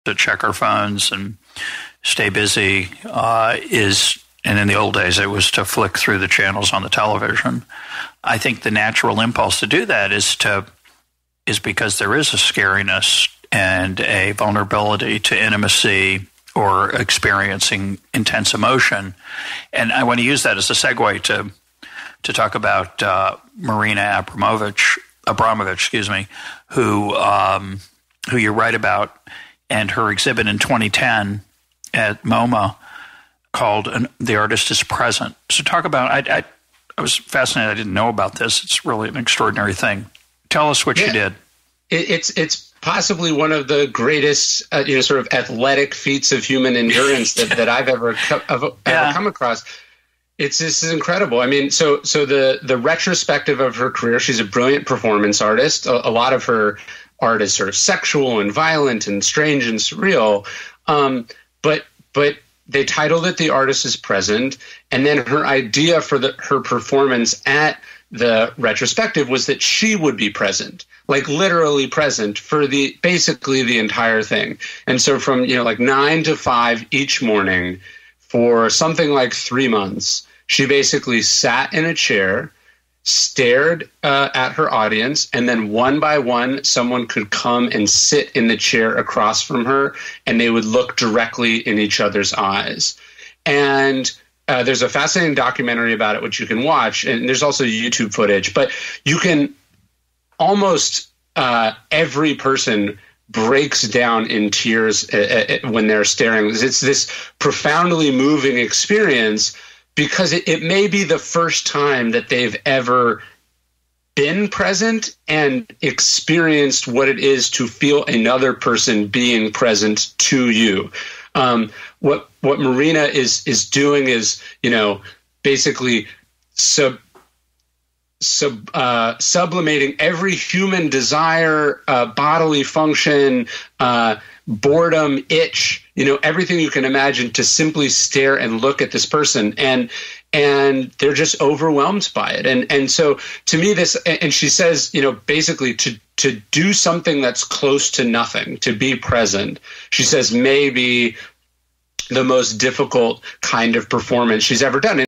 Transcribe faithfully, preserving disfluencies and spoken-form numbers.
to check our phones and stay busy uh, is, and in the old days it was to flick through the channels on the television. I think the natural impulse to do that is to is because there is a scariness and a vulnerability to intimacy or experiencing intense emotion. And I want to use that as a segue to to talk about uh, Marina Abramović, Abramović, excuse me, who um, who you write about, and her exhibit in twenty ten at MoMA called an, "The Artist is Present." So talk about. I, I I was fascinated. I didn't know about this. It's really an extraordinary thing. Tell us what yeah. you did. It, it's it's possibly one of the greatest, uh, you know, sort of athletic feats of human endurance that, that I've ever co- ever yeah. come across. It's this is incredible. I mean, so so the the retrospective of her career, she's a brilliant performance artist. A, a lot of her art is sort of sexual and violent and strange and surreal. Um, but but they titled it "The Artist is Present," and then her idea for the her performance at the retrospective was that she would be present, like literally present for the basically the entire thing. And so from, you know, like nine to five each morning for something like three months, she basically sat in a chair, stared uh, at her audience, and then one by one, someone could come and sit in the chair across from her, and they would look directly in each other's eyes. And Uh, there's a fascinating documentary about it, which you can watch, and there's also YouTube footage. But you can almost uh, every person breaks down in tears uh, uh, when they're staring. It's this profoundly moving experience because it, it may be the first time that they've ever been present and experienced what it is to feel another person being present to you. Um, what what Marina is is doing is, you know, basically sub sub uh, sublimating every human desire, uh, bodily function, uh, boredom, itch, you know, everything you can imagine, to simply stare and look at this person, and and they're just overwhelmed by it. And and so to me, this, and she says, you know, basically to to do something that's close to nothing, to be present, she says, may be the most difficult kind of performance she's ever done.